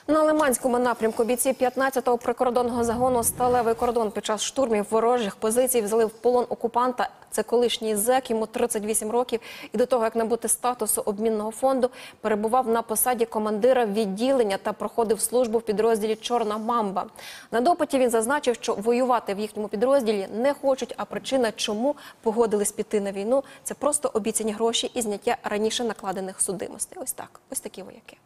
На Лиманському напрямку бійці 15-го прикордонного загону «Сталевий кордон» під час штурмів ворожих позицій взяли в полон окупанта. Це колишній зек, йому 38 років, і до того, як набути статусу обмінного фонду, перебував на посаді командира відділення та проходив службу в підрозділі «Чорна мамба». На допиті він зазначив, що воювати в їхньому підрозділі не хочуть, а причина, чому погодились піти на війну – це просто обіцяні гроші і зняття раніше накладених судимостей. Ось так. Ось такі вояки.